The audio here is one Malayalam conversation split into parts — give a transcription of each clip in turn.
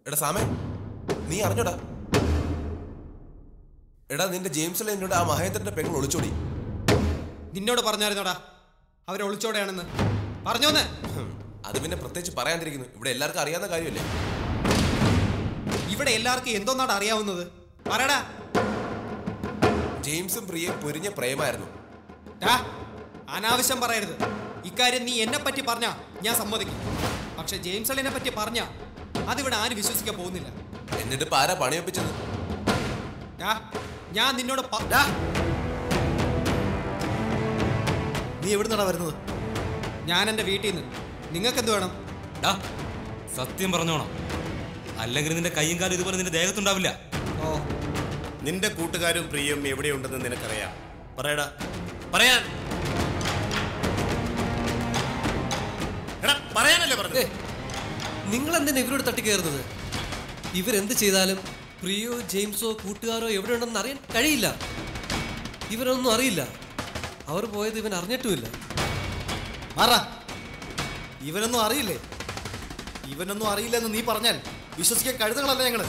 എടാ സാമേ, നീ അറിഞ്ഞോടാ? എടാ നിന്റെ ജെയിംസിലെ എന്നോട് ആ മഹേന്ദ്രന്റെ പെങ്ങൾ ഒളിച്ചോടി. നിന്നോട് പറഞ്ഞായിരുന്നോടാ അവരെ ഒളിച്ചോടെയാണെന്ന്? പറഞ്ഞോന്ന്? അത് പിന്നെ പ്രത്യേകിച്ച് പറയാണ്ടിരിക്കുന്നു. ഇവിടെ എല്ലാവർക്കും അറിയാവുന്ന കാര്യമല്ലേ? ഇവിടെ എല്ലാവർക്കും എന്തോന്നാണ് അറിയാവുന്നത്? പറടാ. ജെയിംസും പ്രിയയും പൊരിഞ്ഞ പ്രേമായിരുന്നു. അനാവശ്യം പറയരുത്. ഇക്കാര്യം നീ എന്നെ പറ്റി പറഞ്ഞാ ഞാൻ സമ്മതിക്കും. പക്ഷെ ജെയിംസളിനെ പറ്റി പറഞ്ഞാ അതിവിടെ ആരും വിശ്വസിക്കാൻ പോകുന്നില്ല. എന്നിട്ട് ആരാ പണിയൊപ്പിച്ചത്? ഞാൻ നിന്നോട് നീ എവിടുന്നാടാ വരുന്നത്? ഞാൻ എൻ്റെ വീട്ടിൽ നിന്ന്. നിങ്ങൾക്ക് എന്ത് വേണം? സത്യം പറഞ്ഞോണം, അല്ലെങ്കിൽ നിന്റെ കയ്യും കാലും ഇതുപോലെ നിന്റെ ദേഹത്തുണ്ടാവില്ല. ഓ, നിന്റെ കൂട്ടുകാരും പ്രിയും എവിടെയുണ്ടെന്ന് നിനക്കറിയാം. പറയടാ, പറയാൻ. പറയാനല്ലേ പറഞ്ഞത്? നിങ്ങൾ എന്തിനാ ഇവരോട് തട്ടിക്കയറുന്നത്? ഇവരെന്ത് ചെയ്താലും പ്രിയോ ജെയിംസോ കൂട്ടുകാരോ എവിടെ ഉണ്ടെന്ന് അറിയാൻ കഴിയില്ല. ഇവരൊന്നും അറിയില്ല. അവർ പോയത് ഇവൻ അറിഞ്ഞിട്ടുമില്ല. ഇവനൊന്നും അറിയില്ലേ? ഇവനൊന്നും അറിയില്ലെന്ന് നീ പറഞ്ഞാൽ വിശ്വസിക്കാൻ കഴുതകളല്ല ഞങ്ങള്.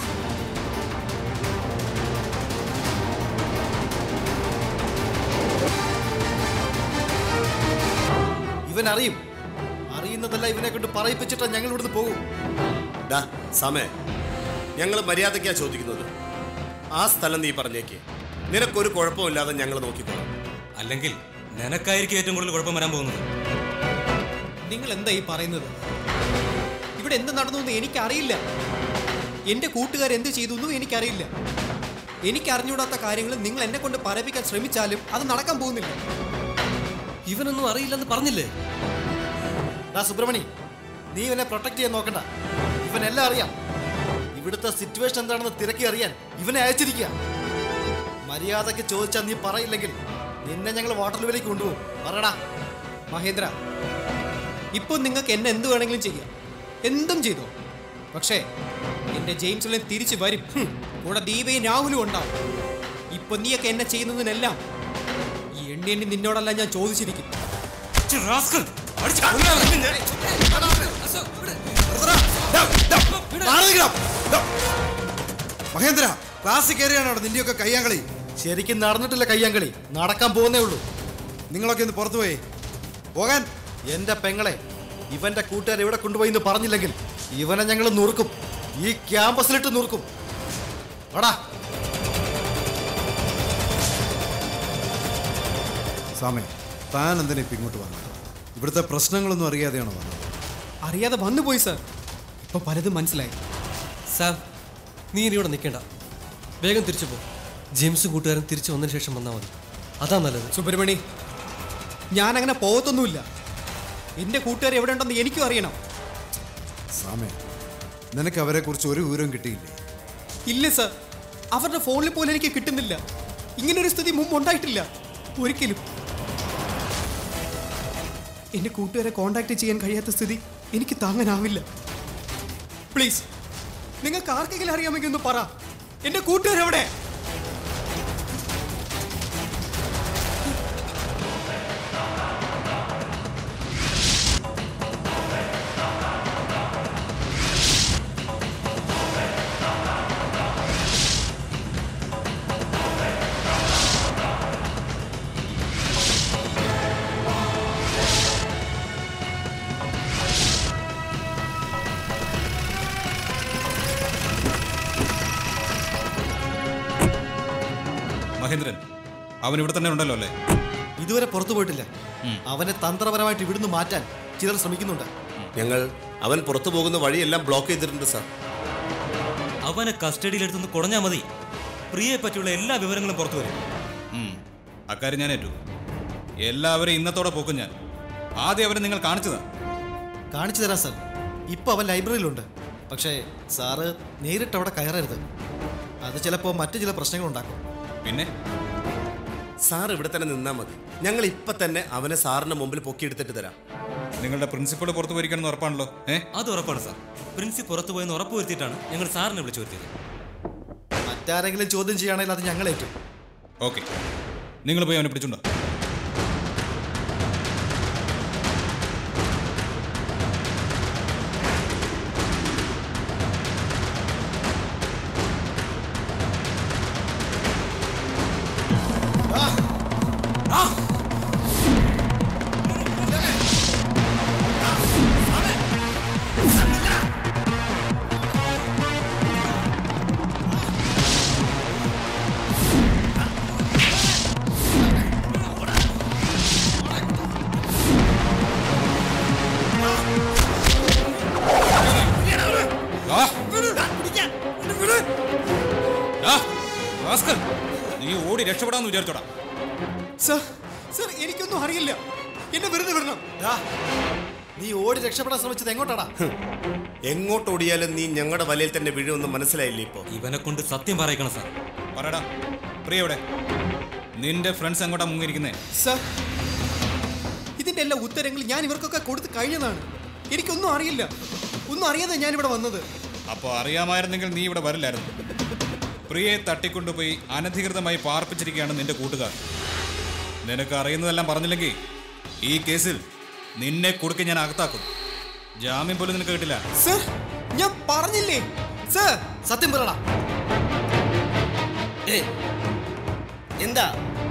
ഇവൻ അറിയും. അറിയുന്നതല്ല ഇവനെ കൊണ്ട് പറയിപ്പിച്ചിട്ടാ ഞങ്ങൾ ഇവിടുന്ന് പോകും. സമയ ഞങ്ങൾ മര്യാദയ്ക്കാ ചോദിക്കുന്നത്. ആ സ്ഥലം നീ പറഞ്ഞേക്ക്. നിനക്കൊരു കുഴപ്പമില്ലാതെ ഞങ്ങൾ നോക്കിക്കോളാം. അല്ലെങ്കിൽ നിനക്കായിരിക്കും ഏറ്റവും കൂടുതൽ കുഴപ്പം വരാൻ പോകുന്നത്. നിങ്ങൾ എന്താ ഈ പറയുന്നത്? ഇവിടെ എന്ത് നടന്നു എന്ന് എനിക്കറിയില്ല. എൻ്റെ കൂട്ടുകാർ എന്ത് ചെയ്തു എന്നും എനിക്കറിയില്ല. എനിക്കറിഞ്ഞൂടാത്ത കാര്യങ്ങൾ നിങ്ങൾ എന്നെ കൊണ്ട് പറയിപ്പിക്കാൻ ശ്രമിച്ചാലും അത് നടക്കാൻ പോകുന്നില്ല. ഇവനൊന്നും അറിയില്ലെന്ന് പറഞ്ഞില്ലേ? സുബ്രഹ്മണി, നീ ഇവനെ പ്രൊട്ടക്ട് ചെയ്യാൻ നോക്കണ്ട. ഇവനെല്ലാം അറിയാം. ഇവിടുത്തെ സിറ്റുവേഷൻ എന്താണെന്ന് തിരക്കി അറിയാൻ ഇവനെ അയച്ചിരിക്കുക. മര്യാദക്ക് ചോദിച്ചാൽ നീ പറയില്ലെങ്കിൽ നിന്നെ ഞങ്ങൾ വാട്ടർവേയിലേക്ക് കൊണ്ടുപോകും. പറയടാ. മഹേന്ദ്ര, ഇപ്പോൾ നിങ്ങൾക്ക് എന്നെ എന്ത് വേണമെങ്കിലും ചെയ്യാം, എന്തും ചെയ്തോ. പക്ഷേ എൻ്റെ ജെയിംസിനെ തിരിച്ചു വരും. കൂടെ ദീപയും രാഹുലും ഉണ്ടാവും. ഇപ്പൊ നീയൊക്കെ എന്നെ ചെയ്യുന്നതിനെല്ലാം ഈ എണ്ണി നിന്നോടല്ല ഞാൻ ചോദിച്ചിരിക്കും. മഹേന്ദ്ര, ക്ലാസ്സിൽ കയറിയാണ് അവിടെ നിന്റെയൊക്കെ കയ്യാങ്കളി. ശരിക്കും നടന്നിട്ടില്ല കയ്യാങ്കളി, നടക്കാൻ പോകുന്നേ ഉള്ളൂ. നിങ്ങളൊക്കെ ഒന്ന് പുറത്തു പോയി പോകാൻ. എന്റെ പെങ്ങളെ ഇവന്റെ കൂട്ടുകാർ എവിടെ കൊണ്ടുപോയി എന്ന് പറഞ്ഞില്ലെങ്കിൽ ഇവനെ ഞങ്ങൾ നുറുക്കും. ഈ ക്യാമ്പസിലിട്ട് നുറുക്കും. വാടാ. സാമേ, താൻ എന്തിനാ ഇപ്പം ഇങ്ങോട്ട് വന്നത്? ഇവിടുത്തെ പ്രശ്നങ്ങളൊന്നും അറിയാതെയാണോ വന്നത്? അറിയാതെ വന്നുപോയി സാർ. ഇപ്പൊ പലതും മനസ്സിലായി. സാം, നീ ഇനി ഇവിടെ നിൽക്കേണ്ട. വേഗം തിരിച്ചു പോ. ജെയിംസും കൂട്ടുകാരൻ തിരിച്ചു വന്നതിന് ശേഷം വന്നാൽ മതി. അതാ നല്ലത്. സുബ്രഹ്മണി, ഞാൻ അങ്ങനെ പോകത്തൊന്നുമില്ല. എൻ്റെ കൂട്ടുകാർ എവിടെ ഉണ്ടെന്ന് എനിക്കും അറിയണം. സാമേ, നിനക്ക് അവരെക്കുറിച്ച് ഒരു വിവരവും കിട്ടിയില്ലേ? ഇല്ല സാർ, അവരുടെ ഫോണിൽ പോലും എനിക്ക് കിട്ടുന്നില്ല. ഇങ്ങനൊരു സ്ഥിതി മുമ്പ് ഉണ്ടായിട്ടില്ല ഒരിക്കലും. എൻ്റെ കൂട്ടുകാരെ കോണ്ടാക്ട് ചെയ്യാൻ കഴിയാത്ത സ്ഥിതി എനിക്ക് താങ്ങാനാവില്ല. പ്ലീസ്, നിങ്ങൾക്ക് ആർക്കെങ്കിലും അറിയാമെങ്കിൽ ഒന്ന് പറ. എൻ്റെ കൂട്ടുകാരെവിടെ? മഹേന്ദ്രൻ, അവൻ ഇവിടെ തന്നെ ഉണ്ടല്ലോ അല്ലേ? ഇതുവരെ പുറത്തു പോയിട്ടില്ല. അവനെ തന്ത്രപരമായിട്ട് ഇവിടുന്ന് മാറ്റാൻ ചിലർ ശ്രമിക്കുന്നുണ്ട്. ഞങ്ങൾ അവൻ പുറത്തു പോകുന്ന വഴിയെല്ലാം ബ്ലോക്ക് ചെയ്തിട്ടുണ്ട് സാർ. അവനെ കസ്റ്റഡിയിലെടുത്തുനിന്ന് കുടഞ്ഞാൽ മതി. പ്രിയയെ പറ്റിയുള്ള എല്ലാ വിവരങ്ങളും പുറത്തു വരും. അക്കാര്യം ഞാൻ ഏറ്റു. എല്ലാവരെയും ഇന്നത്തോടെ പോക്കും ഞാൻ. ആദ്യം അവരെ നിങ്ങൾ കാണിച്ചതാ. കാണിച്ചു തരാം സാർ. ഇപ്പൊ അവൻ ലൈബ്രറിയിലുണ്ട്. പക്ഷേ സാറ് നേരിട്ട് അവിടെ കയറരുത്. അത് ചിലപ്പോൾ മറ്റു ചില പ്രശ്നങ്ങൾ ഉണ്ടാക്കും. പിന്നെ സാർ ഇവിടെ തന്നെ നിന്നാൽ മതി. ഞങ്ങൾ ഇപ്പൊ തന്നെ അവനെ സാറിന്റെ മുമ്പിൽ പൊക്കിയെടുത്തിട്ട് തരാം. നിങ്ങളുടെ പ്രിൻസിപ്പൾ പുറത്തു പോയിരിക്കണം ഉറപ്പാണല്ലോ? അത് ഉറപ്പാണ് സാർ. പ്രിൻസിപ്പൽ പുറത്തു പോയെന്ന് ഉറപ്പ് വരുത്തിയിട്ടാണ് ഞങ്ങൾ സാറിനെ വിളിച്ചു വരുത്തിയത്. മറ്റാരെങ്കിലും ചോദ്യം ചെയ്യുകയാണെങ്കിൽ അത് ഞങ്ങളേറ്റു. ഓക്കെ, നിങ്ങൾ പോയി അവനെ പിടിച്ചുണ്ടോ? രക്ഷപ്പെടാന്ന് വിചാരിച്ചോടാ. സർ സർ എനിക്കൊന്നും അറിയില്ല, എന്നെ വെറുതെ വിടണം. ദാ, നീ ഓടി രക്ഷപ്പെടാൻ ശ്രമിച്ചത് എങ്ങോട്ടാടാ? എങ്ങോട്ട് ഓടിയാലും നീ ഞങ്ങളുടെ വലയിൽ തന്നെ വീഴുമെന്ന് മനസ്സിലായില്ലേ ഇപ്പോ? ഇവനെ കൊണ്ട് സത്യം പറയിക്കണം സാർ. പറയടാ, പ്രിയ എവിടെ? നിന്റെ ഫ്രണ്ട്സ് എങ്ങോട്ടാ മുങ്ങിയിരിക്കുന്നേ? സർ, ഇതിന്റെ എല്ലാ ഉത്തരങ്ങളും ഞാൻ ഇവർക്കൊക്കെ കൊടുത്ത് കഴിഞ്ഞതാണ്. എനിക്കൊന്നും അറിയില്ല, ഒന്നും അറിയാതെ ഞാനിവിടെ വന്നത്. അപ്പോൾ അറിയാമായിരുന്നെങ്കിൽ നീ ഇവിടെ വരില്ലായിരുന്നു. പ്രിയയെ തട്ടിക്കൊണ്ടുപോയി അനധികൃതമായി പാർപ്പിച്ചിരിക്കുകയാണ് നിന്റെ കൂട്ടുകാർ. നിനക്ക് അറിയുന്നതെല്ലാം പറഞ്ഞില്ലെങ്കിൽ ഈ കേസിൽ നിന്നെ കുടുക്കി ഞാൻ അകത്താക്കും. ജാമ്യം പോലും നിനക്ക് കിട്ടില്ല. സർ, ഞാൻ പറഞ്ഞില്ലേ സർ. സത്യം പറയടാ. എന്താ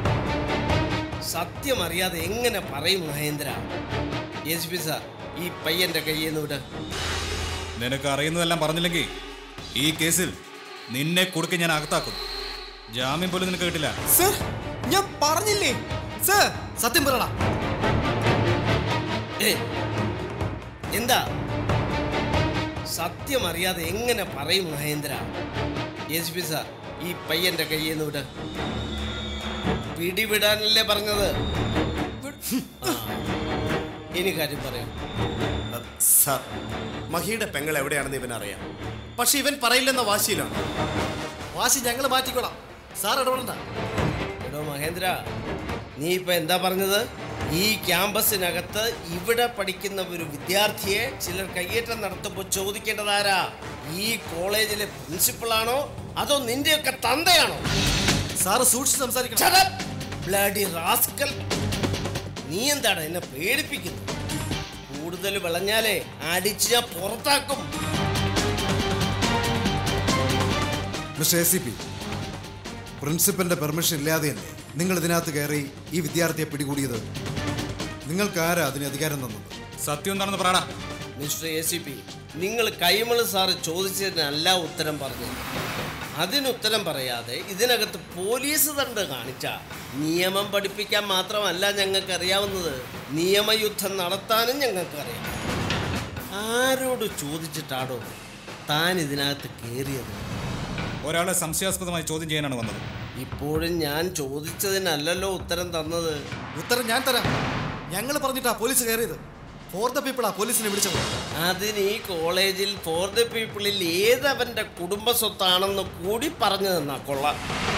സത്യം അറിയാതെ എങ്ങനെ പറയും മഹേന്ദ്ര? SP സാർ, ഈ പയ്യന്റെ കയ്യിൽ നിന്ന് വിട്. നിനക്ക് അറിയുന്നതെല്ലാം പറഞ്ഞില്ലെങ്കിൽ ഈ കേസിൽ നിന്നെ കുടുക്കി ഞാൻ അകത്താക്കും. ജാമ്യം പോലും നിനക്ക് കിട്ടില്ല. സർ, ഞാൻ പറഞ്ഞില്ലേ സർ. സത്യം പറയടാ. എന്താ സത്യം അറിയാതെ എങ്ങനെ പറയും മഹേന്ദ്ര? SP സാർ, ഈ പയ്യന്റെ കയ്യിൽ നിന്ന് വിട്. പിടിവിടാനല്ലേ പറഞ്ഞത്? ഇനി കാര്യം പറയാം. സാർ, മഹിയുടെ പെങ്ങൾ എവിടെയാണെന്ന് ഇവനറിയാം. പക്ഷെ ഇവൻ പറയില്ലെന്ന വാശിയിലാണ്. വാശി ഞങ്ങൾ മാറ്റിക്കോളാം, സാർ ഇടപെടണ്ട. എടോ മഹേന്ദ്ര, നീ ഇപ്പൊ എന്താ പറഞ്ഞത്? ഈ ക്യാമ്പസിനകത്ത് ഇവിടെ പഠിക്കുന്ന ഒരു വിദ്യാർത്ഥിയെ ചിലർ കയ്യേറ്റം നടത്തുമ്പോൾ ചോദിക്കേണ്ടതാരാ? ഈ കോളേജിലെ പ്രിൻസിപ്പളാണോ അതോ നിന്റെയൊക്കെ തന്തയാണോ? സാറ് സൂക്ഷിച്ച് സംസാരിക്കണം. Shut up, bloody rascal. നീ എന്താണ് എന്നെ പേടിപ്പിക്കുന്നത്? കൂടുതൽ വിളഞ്ഞാലേ അടിച്ച് ഞാൻ പുറത്താക്കും. മിസ്റ്റർ ACP, പ്രിൻസിപ്പലിന്റെ പെർമിഷൻ ഇല്ലാതെയല്ലേ നിങ്ങൾ ഇതിനകത്ത് കയറി ഈ വിദ്യാർത്ഥിയെ പിടികൂടിയത്? നിങ്ങൾക്ക് ആരാ അതിന് അധികാരം തന്നത്? സത്യം എന്താണെന്ന് പറയടാ. മിസ്റ്റർ ACP, നിങ്ങൾ കൈമള് സാറ് ചോദിച്ചതിനല്ല ഉത്തരം പറഞ്ഞത്. അതിനുത്തരം പറയാതെ ഇതിനകത്ത് പോലീസ് തണ്ട് കാണിച്ച നിയമം പഠിപ്പിക്കാൻ മാത്രമല്ല ഞങ്ങൾക്ക് അറിയാവുന്നത്, നിയമയുദ്ധം നടത്താനും ഞങ്ങൾക്കറിയാം. ആരോട് ചോദിച്ചിട്ടാണോ താൻ ഇതിനകത്ത് കയറിയത്? ഒരാളെ സംശയാസ്പദമായി ചോദ്യം ചെയ്യാനാണ് വന്നത്. ഇപ്പോഴും ഞാൻ ചോദിച്ചതിനല്ലല്ലോ ഉത്തരം തന്നത്. ഉത്തരം ഞാൻ തരാം. ഞങ്ങൾ പറഞ്ഞിട്ടാ പോലീസ് കയറിയത്. ഫോർ ദ പീപ്പിളാ പോലീസിനെ വിളിച്ചത്. അതിന് ഈ കോളേജിൽ ഫോർ ദ പീപ്പിളിൽ ഏതവന്റെ കുടുംബ സ്വത്താണെന്ന് കൂടി പറഞ്ഞു തന്നാ കൊള്ളാം.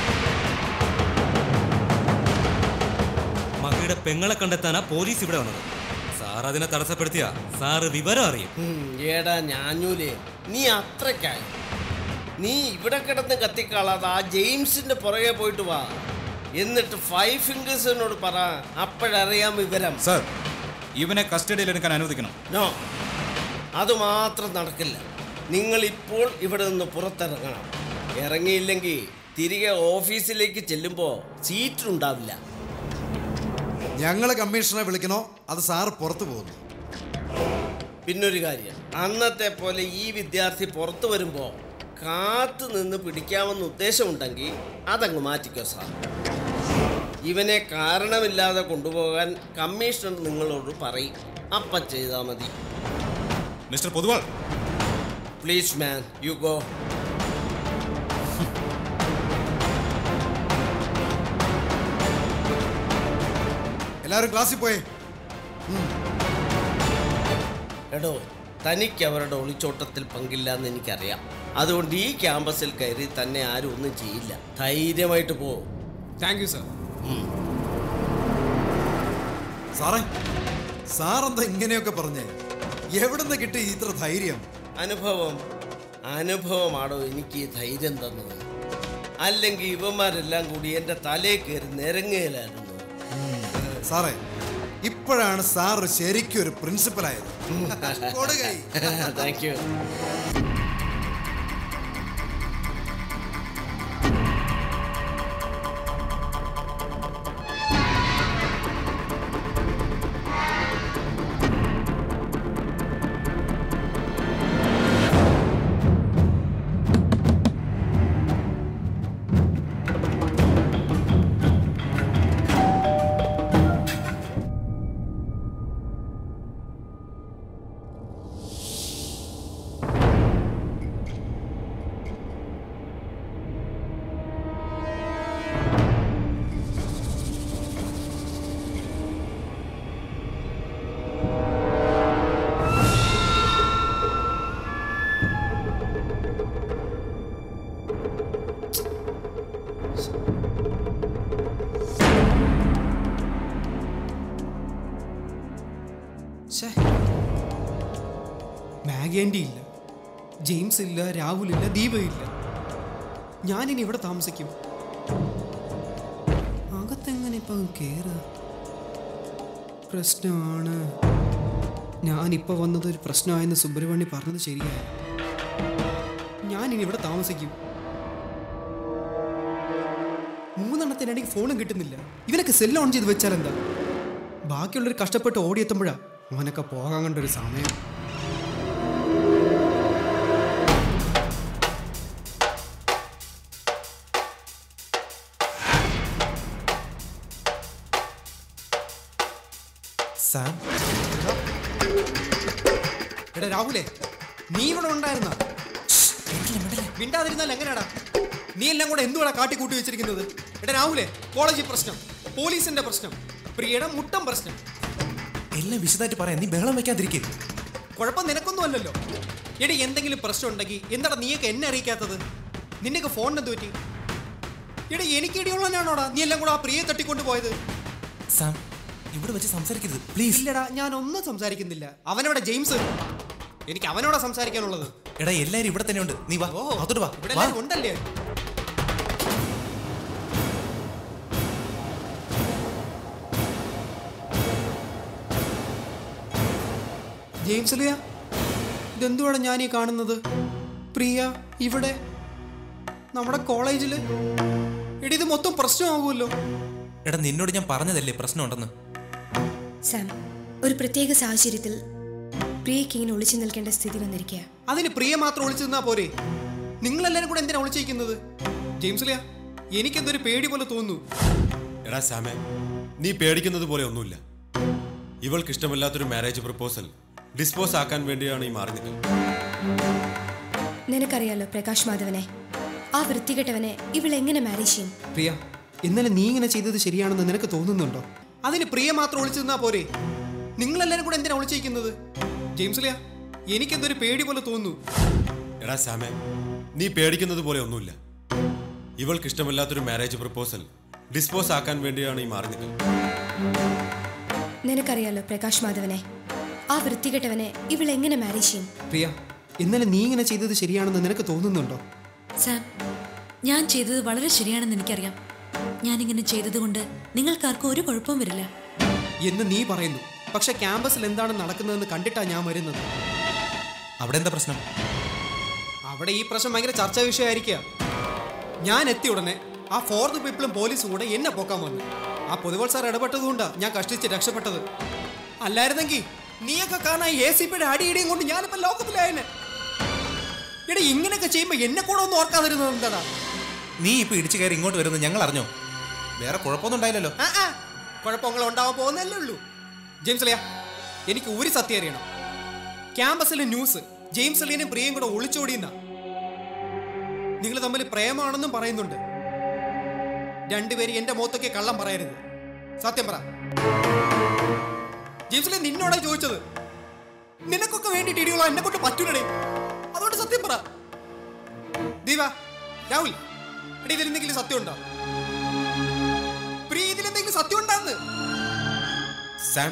മഹിയുടെ പെങ്ങളെ കണ്ടെത്താനാ പോലീസ് ഇവിടെ വന്നത്. സാർ അതിനെ തടസ്സപ്പെടുത്തിയ സാറ് വിവരം അറിയും. ഏടാ ഞാഞ്ഞൂലേ, നീ അത്രയ്ക്കായി. നീ ഇവിടെ കിടന്ന് കത്തിക്കാളാതെ ആ ജെയിംസിന്റെ പുറകെ പോയിട്ട് വാ. എന്നിട്ട് 5 ഫിംഗേഴ്സിനോട് പറ, അപ്പോഴറിയാം വിവരം. സാർ, ഇവനെ കസ്റ്റഡിയിൽ എടുക്കാൻ അനുവദിക്കണം. നോ, അതുമാത്രം നടക്കില്ല. നിങ്ങൾ ഇപ്പോൾ ഇവിടെ നിന്ന് പുറത്തിറങ്ങണം. ഇറങ്ങിയില്ലെങ്കിൽ തിരികെ ഓഫീസിലേക്ക് ചെല്ലുമ്പോൾ സീറ്റ് ഉണ്ടാവില്ല. ഞങ്ങൾ കമ്മീഷണറെ വിളിക്കണോ അത് സാറ് പുറത്തു പോകുന്നു? പിന്നൊരു കാര്യം, അന്നത്തെ പോലെ ഈ വിദ്യാർത്ഥി പുറത്തു വരുമ്പോൾ കാത്തു നിന്ന് പിടിക്കാമെന്ന് ഉദ്ദേശമുണ്ടെങ്കിൽ അതങ്ങ് മാറ്റിക്കോ സാർ. ഇവനെ കാരണമില്ലാതെ കൊണ്ടുപോകാൻ കമ്മീഷണർ നിങ്ങളോട് പറയും. അപ്പം ചെയ്താൽ മതി. Mister Poduval, please man, you go. എല്ലാവരും ക്ലാസ്സിൽ പോയേ. എടോ, തനിക്ക് അവരുടെ ഒളിച്ചോട്ടത്തിൽ പങ്കില്ല എന്ന് എനിക്കറിയാം. അതുകൊണ്ട് ഈ ക്യാമ്പസിൽ കയറി തന്നെ ആരും ഒന്നും ചെയ്യില്ല. ധൈര്യമായിട്ട് പോ. Thank you sir. സാറേ, സാറെന്താ ഇങ്ങനെയൊക്കെ പറഞ്ഞേ? എവിടുന്ന് കിട്ടി ഇത്ര ധൈര്യം? അനുഭവമാണോ എനിക്ക് ഈ ധൈര്യം തന്നത്? അല്ലെങ്കിൽ ഇവന്മാരെല്ലാം കൂടി എൻ്റെ തലയിൽ കയറി നിരങ്ങുകയിലായിരുന്നു. സാറേ, ഇപ്പോഴാണ് സാറ് ശരിക്കും ഒരു പ്രിൻസിപ്പലായത്. Thank you. ജെയിംസ് ഇല്ല, രാഹുൽ ഇല്ല, ദീപ ഇല്ല. ഞാനിനി ഇവിടെ താമസിക്കും. അകത്തെങ്ങനെ ഇപ്പം കയറുക? പ്രശ്നമാണ്. ഞാനിപ്പോൾ വന്നത് ഒരു പ്രശ്നമായെന്ന് സുബ്രഹ്മണ്യം പറഞ്ഞത് ശരിയായി. ഞാനിനി ഇവിടെ താമസിക്കും. 3 എണ്ണത്തിനിടയ്ക്ക് ഫോണും കിട്ടുന്നില്ല. ഇവനൊക്കെ സെല്ല് ഓൺ ചെയ്ത് വെച്ചാൽ എന്താ? ബാക്കിയുള്ളവർ കഷ്ടപ്പെട്ട് ഓടിയെത്തുമ്പോഴാ അവനൊക്കെ പോകാൻ കണ്ടൊരു സമയം. എടാ രാഹുലേ, നീ ഇവിടെ ഉണ്ടായിരുന്ന? മിണ്ടാതിരുന്നാൽ എങ്ങനെയാടാ? നീ എല്ലാം കൂടെ എന്തുവാടാ കാട്ടിക്കൂട്ടി വെച്ചിരിക്കുന്നത്? എടാ രാഹുലേ, കോളേജിൽ പ്രശ്നം, പോലീസിന്റെ പ്രശ്നം, പ്രിയയുടെ മുട്ടം പ്രശ്നം. എല്ലാം വിശദമായിട്ട് പറയാം, നീ ബഹളം വെക്കാതിരിക്കും. കുഴപ്പം നിനക്കൊന്നും അല്ലല്ലോ. എടി, എന്തെങ്കിലും പ്രശ്നം ഉണ്ടെങ്കിൽ എന്താടാ നീയൊക്കെ എന്നെ അറിയിക്കാത്തത്? നിന്നൊക്കെ ഫോണിനെന്ത് പറ്റി? എടി, എനിക്ക് ഇടിയുള്ളവനാണോടാ നീ എല്ലാം കൂടെ ആ പ്രിയെ തട്ടിക്കൊണ്ട് പോയത്? സാം, ഇവിടെ വെച്ച് സംസാരിക്കരുത് പ്ലീസ്. ഇല്ലടാ, ഞാൻ ഒന്നും സംസാരിക്കുന്നില്ല. അവനോടെ ജെയിംസ്, എനിക്ക് അവനോടാ സംസാരിക്കാനുള്ളത്. എടാ, എല്ലാരും ഇവിടെ തന്നെ ഉണ്ട്, നീ വാ. അതോട് വാ. ഇവിടെ എല്ലാവരും ഉണ്ടല്ലേ? ജെയിംസ് ലിയ, ഇതെന്തുവാണ് ഞാൻ ഈ കാണുന്നത്? പ്രിയ ഇവിടെ നമ്മുടെ കോളേജില്. എടി, ഇത് മൊത്തം പ്രശ്നമാകുമല്ലോ. എടാ, നിന്നോട് ഞാൻ പറഞ്ഞതല്ലേ പ്രശ്നമുണ്ടെന്ന്. സാം, ഒരു പ്രത്യേക സാഹചര്യത്തിൽ പ്രിയയ്ക്ക് ഇങ്ങനെ ഒളിച്ചു നിൽക്കേണ്ട സ്ഥിതി വന്നിരിക്കുക. അതിന് പ്രിയ മാത്രം ഒളിച്ചു നിന്നാ പോരെ? നിങ്ങളെല്ലാരും കൂടെ എന്തിനാ ഒളിച്ചിരിക്കുന്നത്? ജെയിംസ് ലിയ, എനിക്കെന്തൊരു പേടി പോലെ തോന്നുന്നു. എടാ സാമേ, നീ പേടിക്കുന്നത് പോലെ ഒന്നുമില്ല. ഇവൾക്ക് ഇഷ്ടമില്ലാത്തൊരു മാരേജ് പ്രപ്പോസൽ ഡിസ്പോസ് ആക്കാൻ വേണ്ടിയാണ് ഈ മാറി നിൽക്കുന്നത്. നിനക്കറിയാലോ പ്രകാശ് മാധവനെ, ആ വൃത്തികെട്ടവനെ ഇവൾ എങ്ങനെ മാരേജ് ചെയ്യും? പ്രിയ, ഇന്നലെ നീ ഇങ്ങനെ ചെയ്തത് ശരിയാണെന്ന് നിനക്ക് തോന്നുന്നുണ്ടോ? അതിന് പ്രിയ മാത്രം ഒളിച്ചു നിന്നാ പോരെ? നിങ്ങളെല്ലാരും കൂടെ എന്തിനാ ഒളിച്ചിരിക്കുന്നത്? ജെയിംസ് ലിയ, എനിക്കെന്തൊരു പേടി പോലെ തോന്നുന്നു. എടാ സാമേ, നീ പേടിക്കുന്നത് പോലെ ഒന്നുമില്ല. ഇവൾക്ക് ഇഷ്ടമില്ലാത്തൊരു മാരേജ് പ്രപ്പോസൽ ഡിസ്പോസ് ആക്കാൻ വേണ്ടിയാണ് ഈ മാറി നിൽക്കുന്നത്. നിനക്കറിയാലോ പ്രകാശ് മാധവനെ, ആ വൃത്തികെട്ടവനെ ഇവൾ എങ്ങനെ മാരേജ് ചെയ്യും? പ്രിയ, ഇന്നലെ നീ ഇങ്ങനെ ചെയ്തത് ശരിയാണെന്ന് നിനക്ക് തോന്നുന്നുണ്ടോ? സാം, ഞാൻ ചെയ്തത് വളരെ ശരിയാണെന്ന് എനിക്കറിയാം. ഞാനിങ്ങനെ ചെയ്തതുകൊണ്ട് നിങ്ങൾക്കാർക്കും ഒരു കുഴപ്പവും വരില്ല എന്ന് നീ പറയുന്നു. പക്ഷെ ക്യാമ്പസിൽ എന്താണ് നടക്കുന്നതെന്ന് കണ്ടിട്ടാ ഞാൻ വരുന്നത്. അവിടെ എന്താ പ്രശ്നം? അവിടെ ഈ പ്രശ്നം ഭയങ്കര ചർച്ചാ വിഷയമായിരിക്കുക. ഞാൻ എത്തിയ ഉടനെ ആ 4th പീപ്പിളും പോലീസും കൂടെ എന്നെ പോക്കാൻ വന്നു. ആ പൊതുവൾ സാർ ഇടപെട്ടതുകൊണ്ടാ ഞാൻ കഷ്ടിച്ച് രക്ഷപ്പെട്ടത്. അല്ലായിരുന്നെങ്കിൽ നീയൊക്കെ കാണാൻ ACPയുടെ അടിയിടിയും കൊണ്ട് ഞാനിപ്പോ ലോക്കത്തിലായനെ. എടാ, ഇങ്ങനെയൊക്കെ ചെയ്യുമ്പോ എന്നെ കൂടെ ഒന്നും ഓർക്കാതിരുന്നത് എന്താടാ? നീ ഇപ്പൊ ഇടിച്ചു കയറി ഇങ്ങോട്ട് വരുന്നത് ഞങ്ങൾ അറിഞ്ഞോ? വേറെ കുഴപ്പമൊന്നും ഉണ്ടായില്ലല്ലോ. കുഴപ്പങ്ങൾ ഉണ്ടാവാൻ പോകുന്നല്ലേ ഉള്ളൂ. ജെയിംസ് ലിയ, എനിക്ക് ഒരു സത്യം അറിയണം. ക്യാമ്പസിലെ ന്യൂസ് ജെയിംസ് ലിയനും പ്രിയയും കൂടെ ഒളിച്ചോടിയെന്ന. നിങ്ങൾ തമ്മിൽ പ്രേമാണെന്നും പറയുന്നുണ്ട്. രണ്ടുപേരും എന്റെ മുഖത്തൊക്കെ കള്ളം പറയരുത്. സത്യം പറ. ജെയിംസ് ലിയ, നിന്നോടാ ചോദിച്ചത്. നിനക്കൊക്കെ വേണ്ടിട്ട് ഇടിയുള്ള എന്നെ കൊണ്ട് പറ്റൂലേ? അതുകൊണ്ട് സത്യം പറ. ദീപ, രാഹുൽ, എടി, ഇതിലെന്തെങ്കിലും സത്യം ഉണ്ടോ? പ്രിയ, ഇതിലെന്തെങ്കിലും സത്യം ഉണ്ടാന്ന്? സാം,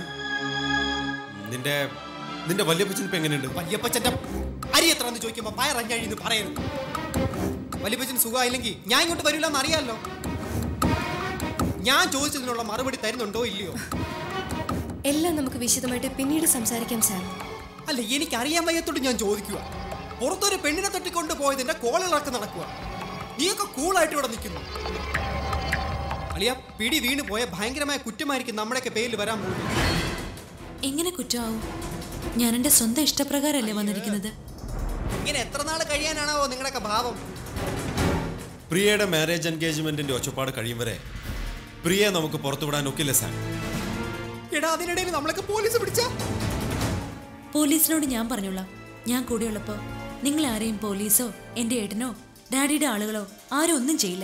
നിന്റെ വല്യപ്പച്ചൻ ഇപ്പൊ എങ്ങനെയുണ്ട്? വല്യപ്പച്ചന്റെ അരി എത്രന്ന് ചോദിക്കുമ്പോ പയറഞ്ഞഴിന്ന് പറയരുത്. വല്യപ്പച്ചന് സുഖമായില്ലെങ്കിൽ ഞാൻ ഇങ്ങോട്ട് വരില്ലെന്ന് അറിയാമല്ലോ. ഞാൻ ചോദിച്ചതിനുള്ള മറുപടി തരുന്നുണ്ടോ ഇല്ലയോ? എല്ലാം നമുക്ക് വിശദമായിട്ട് പിന്നീട് സംസാരിക്കാം സാം. അല്ല, എനിക്കറിയാൻ വയ്യത്തോട്ട് ഞാൻ ചോദിക്കുക. പുറത്തൊരു പെണ്ണിനെ തട്ടിക്കൊണ്ട് പോയതിന്റെ കോളിളക്കം നടക്കുക. നീയൊക്കെ കൂളായിട്ട് ഇവിടെ നിൽക്കുന്നു. അളിയ, പിടി വീണ് പോയ ഭയങ്കരമായ കുറ്റമായിരിക്കും നമ്മുടെയൊക്കെ പേരിൽ വരാൻ പോകുന്നത്. എങ്ങനെ കുറ്റമാവും? ഞാൻ എന്റെ സ്വന്തം ഇഷ്ടപ്രകാരമല്ലേ വന്നിരിക്കുന്നത്. ഇങ്ങനെ എത്ര നാൾ കഴിയാനാണോ നിങ്ങളുടെയൊക്കെ ഭാവം? പ്രിയയുടെ മാരേജ് എൻഗേജ്മെന്റിന്റെ ഒച്ചപ്പാട് കഴിയും വരെ പ്രിയയെ നമുക്ക് പുറത്തുവിടാൻ ഒക്കില്ല സാം. എടാ, അതിനിടയിൽ നമ്മളൊക്കെ പോലീസ് പിടിച്ച? പോലീസിനോട് ഞാൻ പറഞ്ഞോളാം. ഞാൻ കൂടെയുള്ളപ്പോ നിങ്ങൾ ആരെയും പോലീസോ എന്റെ ഏട്ടനോ ഡാഡിയുടെ ആളുകളോ ആരും ഒന്നും ചെയ്യില്ല.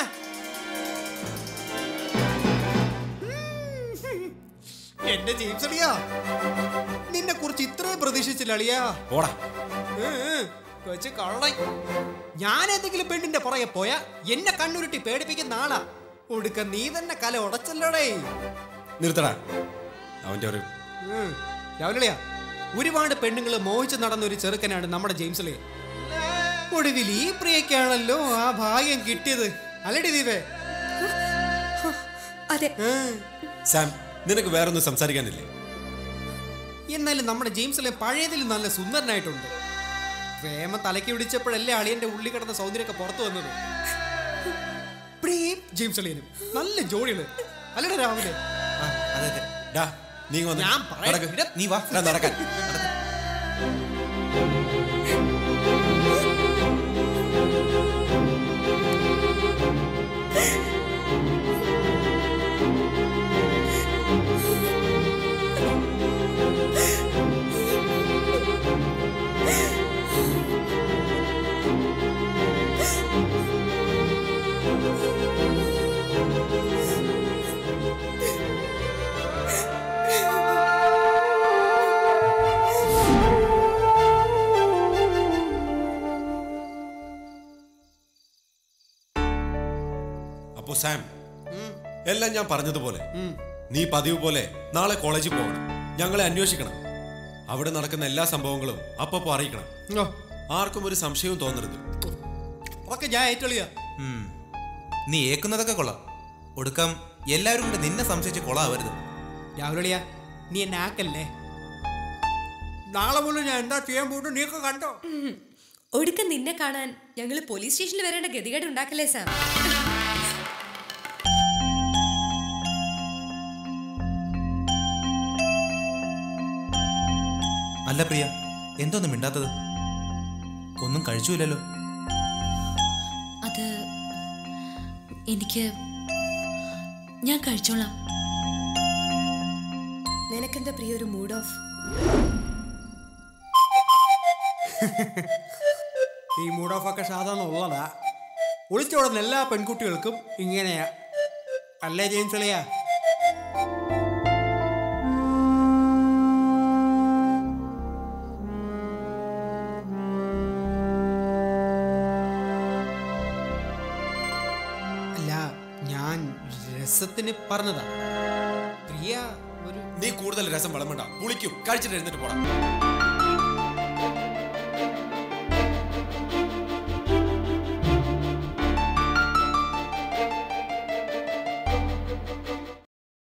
എന്റെ ജെയിംസ് അളിയാ, നിന്നെ കുറിച്ച് ഇത്രയും പ്രതീക്ഷിച്ചില്ല അളിയാ. ഞാൻ എന്തെങ്കിലും പെണ്ണിന്റെ പുറകെ പോയാ എന്നെ കണ്ണുരുട്ടി പേടിപ്പിക്കുന്ന ആളാ. ഒടുക്ക നീ തന്നെ കല ഉടച്ചല്ലോടേ. നിർത്തടാ അവന്റെ ഒരു രാവിലെയാ, ഒരുപാട് പെണ്ണുങ്ങൾ മോഹിച്ച് നടന്ന ഒരു ചെറുക്കനാണ് നമ്മുടെ ജെയിംസ് അളിയ. ഒടുവിൽ ഈ പ്രിയക്കാണല്ലോ ആ ഭാഗ്യം കിട്ടിയത്, അല്ലടി ദീപേ? അതെ. സാം, നിനക്ക് വേറൊന്നും സംസാരിക്കാനില്ലേ? എന്നാലും നമ്മുടെ ജെയിംസിലെ പഴയതിൽ നല്ല സുന്ദരനായിട്ടുണ്ട്. പ്രേമ തലയ്ക്ക് പിടിച്ചപ്പോഴല്ലേ അളിയന്റെ ഉള്ളി കിടന്ന സൗന്ദര്യമൊക്കെ പുറത്തു വന്നത്. പ്രിയയും ജെയിംസ് അളിയനും നല്ല ജോഡികള്, അല്ലടാ രാവിലെ? അതെ അതെ. ഡാ, നീ വന്ന് ഞാൻ പറയാം. നടക്ക്. നീ വാ. ഡാ, നടക്കാൻ. അപ്പോ സാം, എല്ലാം ഞാൻ പറഞ്ഞതുപോലെ നീ പതിവ് പോലെ നാളെ കോളേജിൽ പോകണം. ഞങ്ങളെ അന്വേഷിക്കണം. അവിടെ നടക്കുന്ന എല്ലാ സംഭവങ്ങളും അപ്പപ്പോ അറിയിക്കണം. ആർക്കും ഒരു സംശയവും തോന്നരുത്. ഓക്കെ, ഞാൻ ഏറ്റെളിയാ. നീ ഏക്കുന്നതൊക്കെ കൊള്ളാം. ഒടുക്കം എല്ലാവരും കൂടെ നിന്നെ സംശയിച്ച് കൊള്ളാവരുത്. രാഹുലിയാ, നീ എന്നെ ആക്കല്ലേ. നാളെ പോലും ഞാൻ എന്താ ചെയ്യാൻ പോയിട്ട് നീയൊക്കെ കണ്ടോ? ഒടുക്കം നിന്നെ കാണാൻ ഞങ്ങൾ പോലീസ് സ്റ്റേഷനിൽ വരേണ്ട ഗതികേട് ഉണ്ടാക്കല്ലേ സാം? അല്ല പ്രിയ, എന്തോന്നും മിണ്ടാത്തത്? ഒന്നും കഴിച്ചില്ലല്ലോ. അത് ഞാൻ കഴിച്ചോളാം. നിനക്കെന്താ പ്രിയ ഒരു മൂഡ് ഓഫ്? ഈ മൂഡ് ഓഫ് ഒക്കെ സാധാരണ ഉള്ളതാ. ഒളിച്ചോടുന്ന എല്ലാ പെൺകുട്ടികൾക്കും ഇങ്ങനെയാ, അല്ലേ ജെയിംസ് അളിയാ? അല്ല, ഞാൻ രസത്തിന് പറഞ്ഞതാ. പ്രിയ ഒരു നീ കൂടുതൽ രസം വിളമ്പണ്ട. കുളിക്കും, കഴിച്ചിട്ട് എഴുന്നിട്ട് പോടാ.